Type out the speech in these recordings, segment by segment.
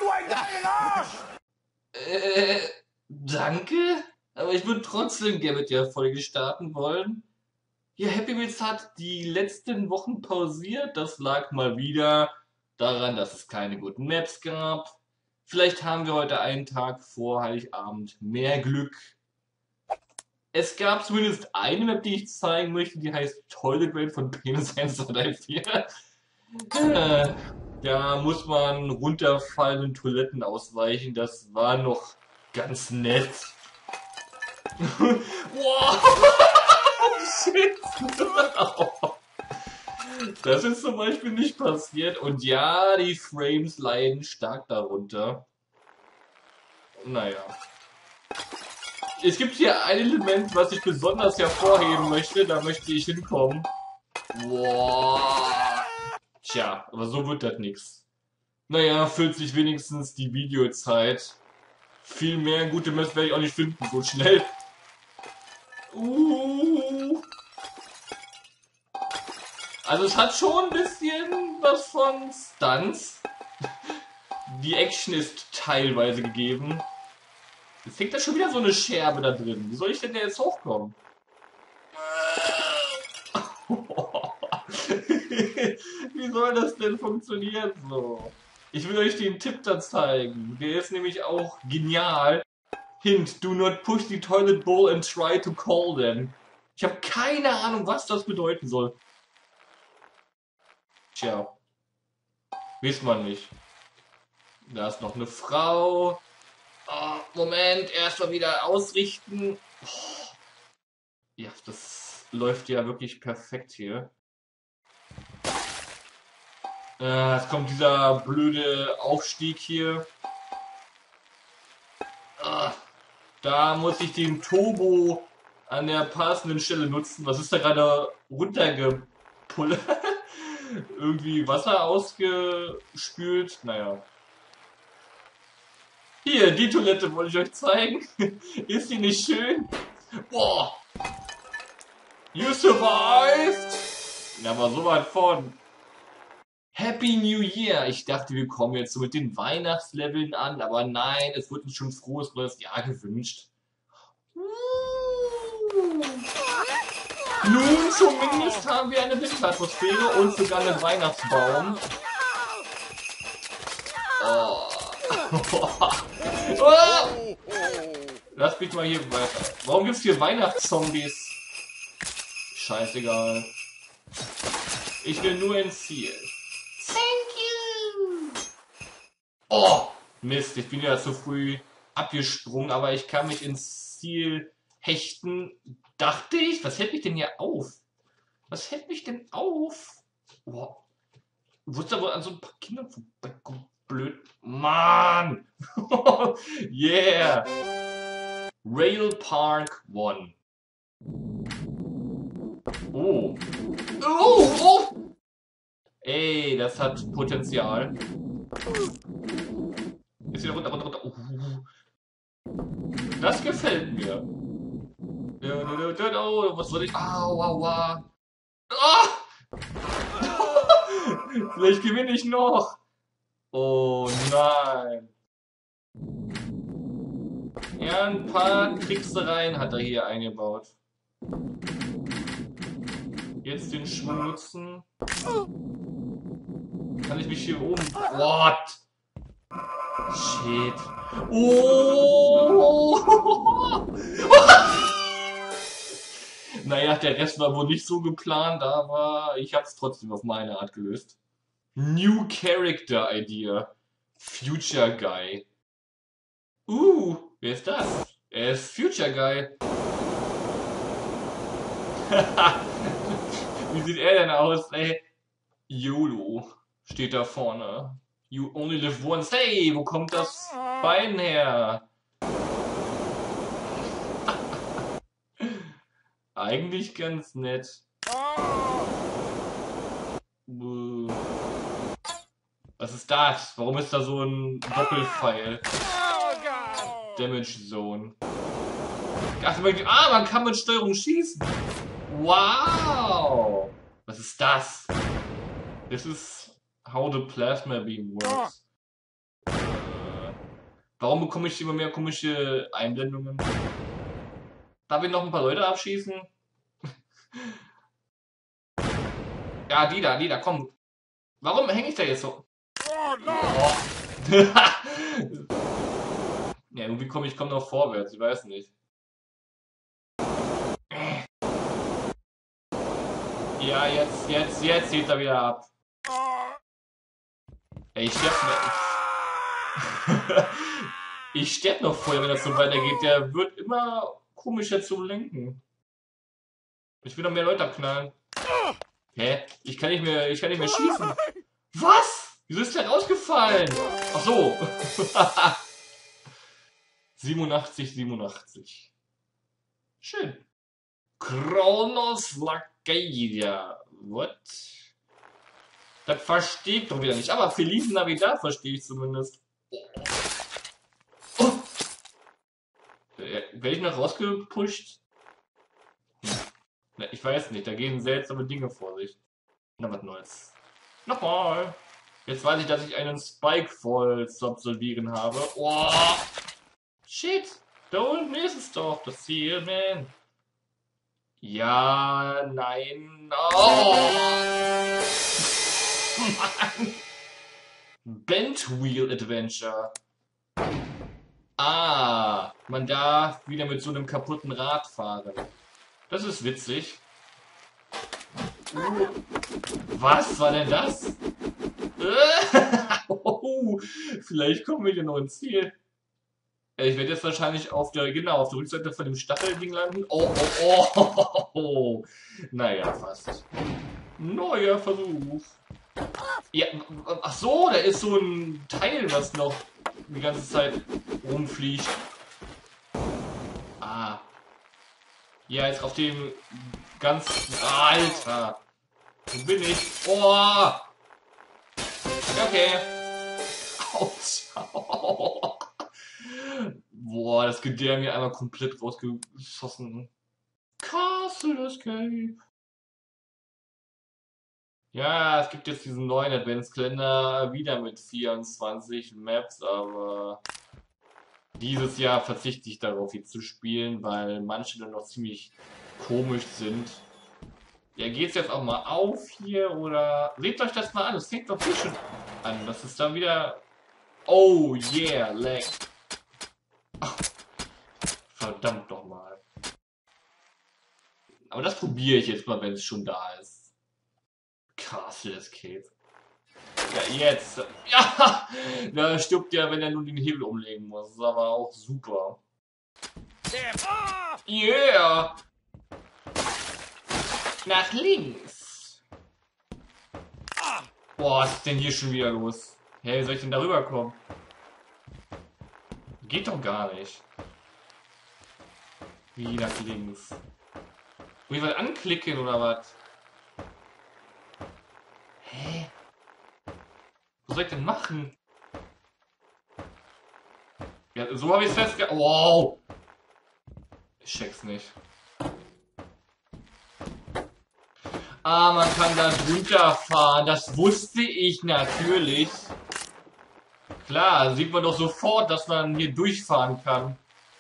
du einen geilen Arsch! Danke? Aber ich würde trotzdem gerne mit der Folge starten wollen. Ja, Happy Wheels hat die letzten Wochen pausiert. Das lag mal wieder daran, dass es keine guten Maps gab. Vielleicht haben wir heute einen Tag vor Heiligabend mehr Glück. Es gab zumindest eine Map, die ich zeigen möchte, die heißt Toilet Raid von Penis 1234. Da muss man runterfallenden Toiletten ausweichen. Das war noch ganz nett. Wow! Shit! Das ist zum Beispiel nicht passiert. Und ja, die Frames leiden stark darunter. Naja. Es gibt hier ein Element, was ich besonders hervorheben möchte. Da möchte ich hinkommen. Wow. Tja, aber so wird das nichts. Naja, füllt sich wenigstens die Videozeit. Viel mehr gute Maps werde ich auch nicht finden, so schnell. Also es hat schon ein bisschen was von Stunts. Die Action ist teilweise gegeben. Jetzt hängt da schon wieder so eine Scherbe da drin. Wie soll ich denn da jetzt hochkommen? Wie soll das denn funktionieren so? Ich will euch den Tipp da zeigen. Der ist nämlich auch genial. Hint, do not push the toilet bowl and try to call them. Ich habe keine Ahnung, was das bedeuten soll. Tja. Weiß man nicht. Da ist noch eine Frau. Oh, Moment, erstmal wieder ausrichten. Oh. Ja, das läuft ja wirklich perfekt hier. Es kommt dieser blöde Aufstieg hier. Da muss ich den Turbo an der passenden Stelle nutzen. Was ist da gerade runtergepullt? Irgendwie Wasser ausgespült. Naja. Hier, die Toilette wollte ich euch zeigen. Ist die nicht schön? Boah! You survived! Ja, aber so weit von. Happy New Year! Ich dachte, wir kommen jetzt so mit den Weihnachtsleveln an, aber nein, es wird uns schon frohes neues Jahr gewünscht. Nun, zumindest haben wir eine Winteratmosphäre und sogar einen Weihnachtsbaum. Oh. Oh. Lass mich mal hier weiter. Warum gibt's hier Weihnachtszombies? Scheißegal. Ich will nur ins Ziel. Thank you. Oh, Mist, ich bin ja zu früh abgesprungen, aber ich kann mich ins Ziel hechten. Dachte ich, was hält mich denn hier auf? Was hält mich denn auf? Oh. Wusste aber an so ein paar Kindern vorbeikommen. Blöd. Mann! Yeah! Rail Park 1. Oh. Oh, oh. Ey, das hat Potenzial. Ist wieder runter, runter, runter. Das gefällt mir. Oh, was soll ich? Au, aua. Oh! Vielleicht gewinne ich noch. Oh nein. Ja, ein paar Tricksereien hat er hier eingebaut. Jetzt den Schwung nutzen. Kann ich mich hier oben... What? Shit. Oh! Naja, der Rest war wohl nicht so geplant, aber ich hab's trotzdem auf meine Art gelöst. New Character Idea. Future Guy. Wer ist das? Er ist Future Guy. Wie sieht er denn aus, ey? YOLO steht da vorne. You only live once. Hey, wo kommt das Bein her? Eigentlich ganz nett. Was ist das? Warum ist da so ein Doppelpfeil? Damage Zone. Ach, man kann mit Steuerung schießen. Wow. Was ist das? This is how the plasma beam works. Warum bekomme ich immer mehr komische Einblendungen? Darf ich noch ein paar Leute abschießen? Ja, die da, komm. Warum hänge ich da jetzt so? Oh, no. Oh. Ja, irgendwie komme ich noch vorwärts, ich weiß nicht. Ja, jetzt zieht er wieder ab. Ey, ich sterb noch. Ich sterb noch vorher, wenn das so weitergeht. Der wird immer komischer zum Lenken. Ich will noch mehr Leute abknallen. Hä? Ich kann nicht mehr schießen. Was? Wieso ist der rausgefallen? Ach so. 87. Schön. Kronos Lacadia. What? Das verstehe ich doch wieder nicht. Aber Feliz Navidad verstehe ich zumindest. Oh. Werde ich noch rausgepusht? Hm. Ich weiß nicht, da gehen seltsame Dinge vor sich. Na, was Neues. Nochmal. Jetzt weiß ich, dass ich einen Spike voll zu absolvieren habe. Oh. Shit. Da unten ist es doch, das Ziel, man. Ja, nein. Oh. Mann. Bent Wheel Adventure. Ah, man darf wieder mit so einem kaputten Rad fahren. Das ist witzig. Was war denn das? Oh, vielleicht kommen wir hier noch ins Ziel. Ich werde jetzt wahrscheinlich auf der Rückseite von dem Stachelding landen. Oh. Naja, fast. Neuer Versuch. Ja, ach so, da ist so ein Teil, was noch die ganze Zeit rumfliegt. Ah. Ja, jetzt auf dem ganz... Alter. Wo bin ich? Oh. Okay. Autsch. Boah, das Gedärm mir einmal komplett rausgeschossen. Castle Escape. Ja, es gibt jetzt diesen neuen Adventskalender wieder mit 24 Maps, aber dieses Jahr verzichte ich darauf, hier zu spielen, weil manche dann noch ziemlich komisch sind. Ja, geht's jetzt auch mal auf hier oder... Seht euch das mal an, das fängt doch hier schon an. Das ist dann wieder... Oh yeah, lag. Ach, verdammt doch mal. Aber das probiere ich jetzt mal, wenn es schon da ist. Castle Escape. Ja, jetzt. Ja! Da stirbt er, wenn er nur den Hebel umlegen muss. Das ist aber auch super. Yeah! Nach links. Boah, was ist denn hier schon wieder los? Hey, wie soll ich denn da rüberkommen? Geht doch gar nicht. Wie nach links? Will ich was anklicken oder was? Hä? Was soll ich denn machen? Ja, so habe ich es festgehalten. Wow! Ich check's nicht. Ah, man kann da drunter fahren. Das wusste ich natürlich. Klar, sieht man doch sofort, dass man hier durchfahren kann.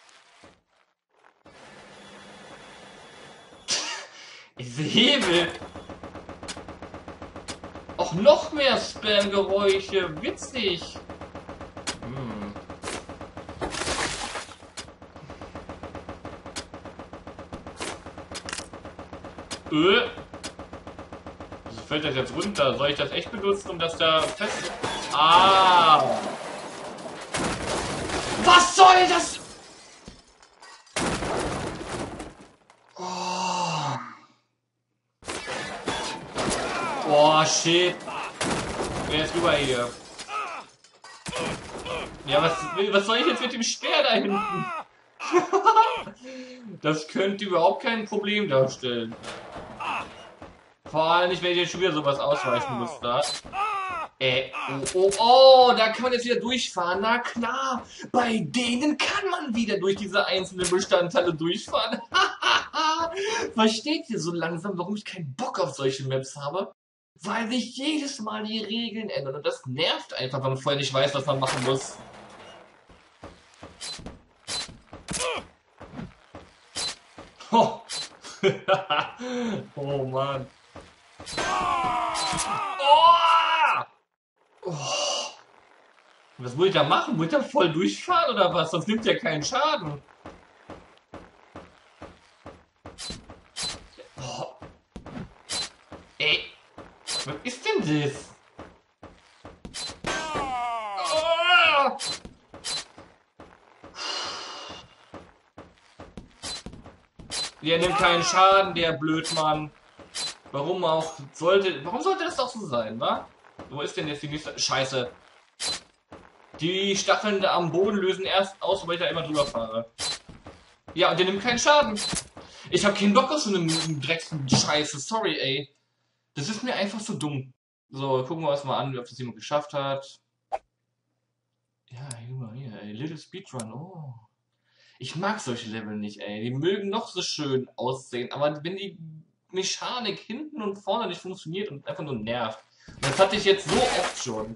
Diese Hebel. Auch noch mehr Spam-Geräusche. Witzig. Wieso fällt das jetzt runter? Soll ich das echt benutzen, um das da fest... Ah! Was soll das? Oh, oh shit. Wer ist rüber hier? Ja, was soll ich jetzt mit dem Speer da hinten? Das könnte überhaupt kein Problem darstellen. Vor allem nicht, wenn ich jetzt schon wieder sowas ausweichen muss da. Oh, da kann man jetzt wieder durchfahren. Na klar, bei denen kann man wieder durch diese einzelnen Bestandteile durchfahren. Versteht ihr so langsam, warum ich keinen Bock auf solche Maps habe? Weil sich jedes Mal die Regeln ändern und das nervt einfach, wenn man vorher nicht weiß, was man machen muss. Oh Mann. Oh! Oh! Was muss ich da machen? Muss ich da voll durchfahren oder was? Sonst nimmt ja keinen Schaden. Oh. Ey, was ist denn das? Oh. Der nimmt keinen Schaden, der Blödmann. Warum auch? Warum sollte das doch so sein, wa? Wo ist denn jetzt die nächste? Scheiße. Die Stacheln da am Boden lösen erst aus, weil ich da immer drüber fahre. Ja, und der nimmt keinen Schaden. Ich habe keinen Bock auf so eine Drecks-Scheiße. Sorry, ey. Das ist mir einfach so dumm. So, gucken wir uns mal an, ob das jemand geschafft hat. Ja, hier, ey. Little Speedrun, oh. Ich mag solche Level nicht, ey. Die mögen noch so schön aussehen, aber wenn die Mechanik hinten und vorne nicht funktioniert und einfach nur nervt. Und das hatte ich jetzt so oft schon.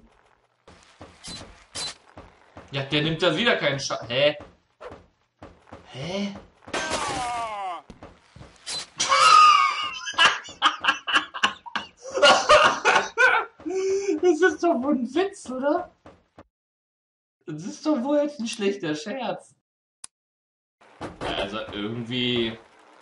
Ja, der nimmt da wieder keinen Schaden. Hä? Hä? Das ist doch wohl ein Witz, oder? Das ist doch wohl jetzt ein schlechter Scherz. Also irgendwie...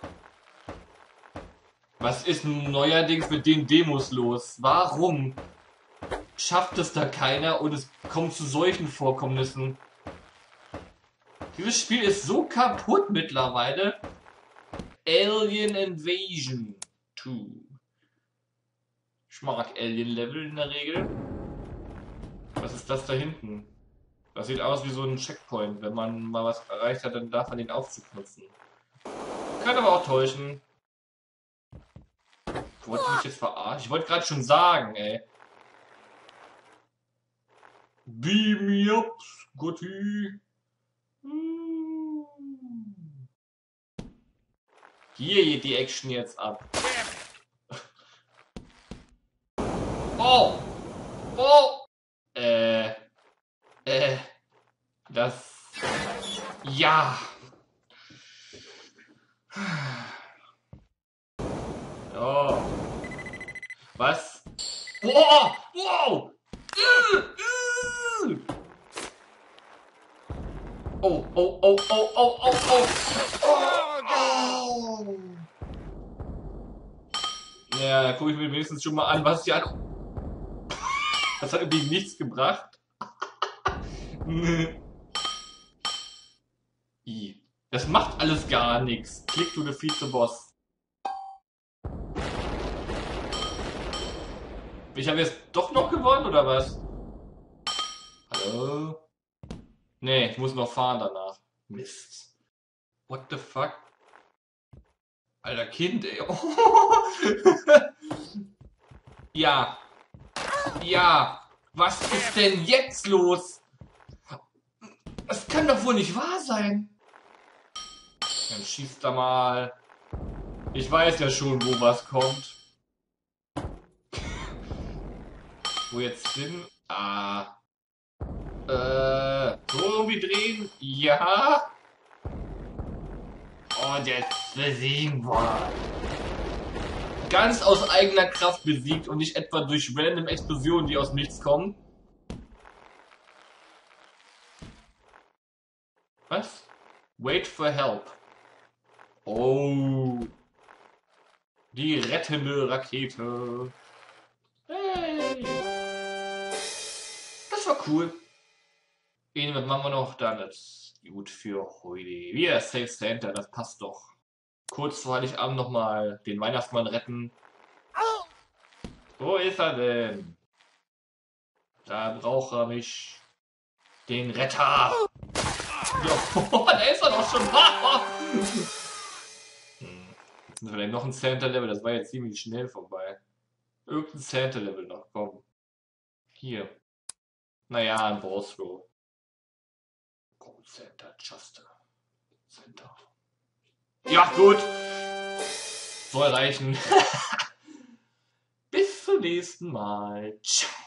Was ist neuerdings mit den Demos los? Warum schafft es da keiner und es kommt zu solchen Vorkommnissen? Dieses Spiel ist so kaputt mittlerweile. Alien Invasion 2. Ich mag Alien-Level in der Regel. Was ist das da hinten? Das sieht aus wie so ein Checkpoint. Wenn man mal was erreicht hat, dann darf man den Aufzug nutzen. Kann aber auch täuschen. Wollte ich mich jetzt verarschen? Ich wollte gerade schon sagen, ey. Beam me up, Gotti. Hier geht die Action jetzt ab. Oh! Oh! Das... Ja! Oh. Was? Wow! Wow! Oh, oh, oh, oh, oh, oh, oh! Oh! Ja, da gucke ich mir wenigstens schon mal an, was die an... Das hat irgendwie nichts gebracht. Das macht alles gar nichts. Click to defeat the boss. Ich habe jetzt doch noch gewonnen, oder was? Hallo? Nee, ich muss noch fahren danach. Mist. What the fuck? Alter Kind, ey. Oh. Ja. Ja. Was ist denn jetzt los? Das kann doch wohl nicht wahr sein. Dann schießt da mal. Ich weiß ja schon, wo was kommt. Wo jetzt hin? Ah. So irgendwie drehen? Ja. Und jetzt besiegen wir. Ganz aus eigener Kraft besiegt und nicht etwa durch random Explosionen, die aus nichts kommen. Was? Wait for help. Oh. Die rettende Rakete. Hey. Das war cool. Was machen wir noch? Dann ist gut für heute. Wir Safe Center, das passt doch. Kurz vor Heiligabend nochmal den Weihnachtsmann retten. Wo ist er denn? Da braucht er mich. Den Retter. Oh, da ist er doch schon. Jetzt ist vielleicht noch ein Center-Level. Das war jetzt ziemlich schnell vorbei. Irgendein Center-Level noch. Komm. Hier. Naja, ein Boss-Row. Center, Just Center. Ja, gut. Soll reichen. Bis zum nächsten Mal. Ciao.